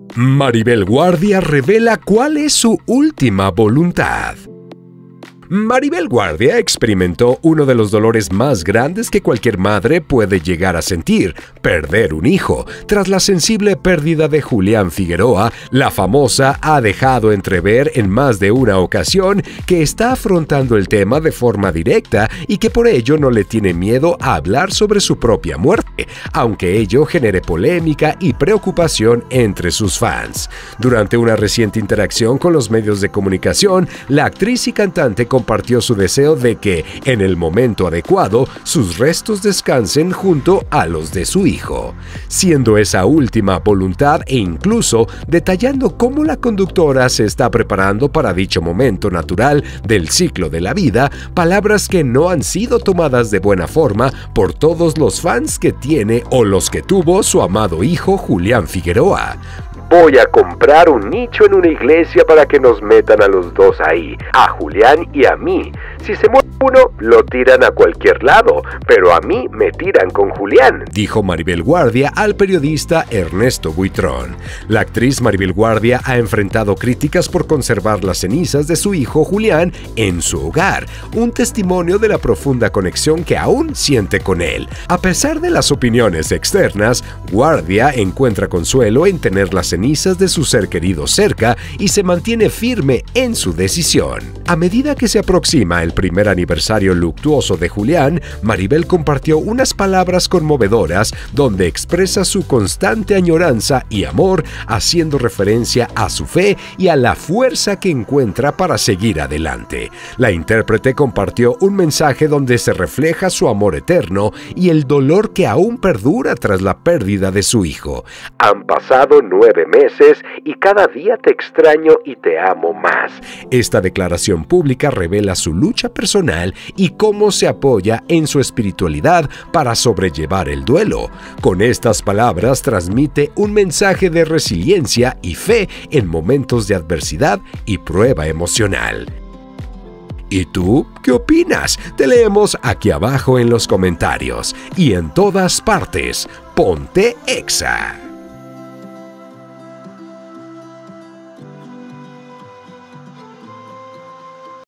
Maribel Guardia revela cuál es su última voluntad. Maribel Guardia experimentó uno de los dolores más grandes que cualquier madre puede llegar a sentir: perder un hijo. Tras la sensible pérdida de Julián Figueroa, la famosa ha dejado entrever en más de una ocasión que está afrontando el tema de forma directa y que por ello no le tiene miedo a hablar sobre su propia muerte, aunque ello genere polémica y preocupación entre sus fans. Durante una reciente interacción con los medios de comunicación, la actriz y cantante compartió su deseo de que, en el momento adecuado, sus restos descansen junto a los de su hijo, siendo esa última voluntad e incluso detallando cómo la conductora se está preparando para dicho momento natural del ciclo de la vida, palabras que no han sido tomadas de buena forma por todos los fans que tiene o los que tuvo su amado hijo Julián Figueroa. Voy a comprar un nicho en una iglesia para que nos metan a los dos ahí, a Julián y a mí. Si se muere uno, lo tiran a cualquier lado, pero a mí me tiran con Julián, dijo Maribel Guardia al periodista Ernesto Buitrón. La actriz Maribel Guardia ha enfrentado críticas por conservar las cenizas de su hijo Julián en su hogar, un testimonio de la profunda conexión que aún siente con él. A pesar de las opiniones externas, Guardia encuentra consuelo en tener las cenizas de su ser querido cerca y se mantiene firme en su decisión. A medida que se aproxima el primer aniversario luctuoso de Julián, Maribel compartió unas palabras conmovedoras donde expresa su constante añoranza y amor, haciendo referencia a su fe y a la fuerza que encuentra para seguir adelante. La intérprete compartió un mensaje donde se refleja su amor eterno y el dolor que aún perdura tras la pérdida de su hijo. Han pasado 9 meses y cada día te extraño y te amo más. Esta declaración pública revela su lucha personal y cómo se apoya en su espiritualidad para sobrellevar el duelo. Con estas palabras transmite un mensaje de resiliencia y fe en momentos de adversidad y prueba emocional. ¿Y tú qué opinas? Te leemos aquí abajo en los comentarios y en todas partes. Ponte Exa.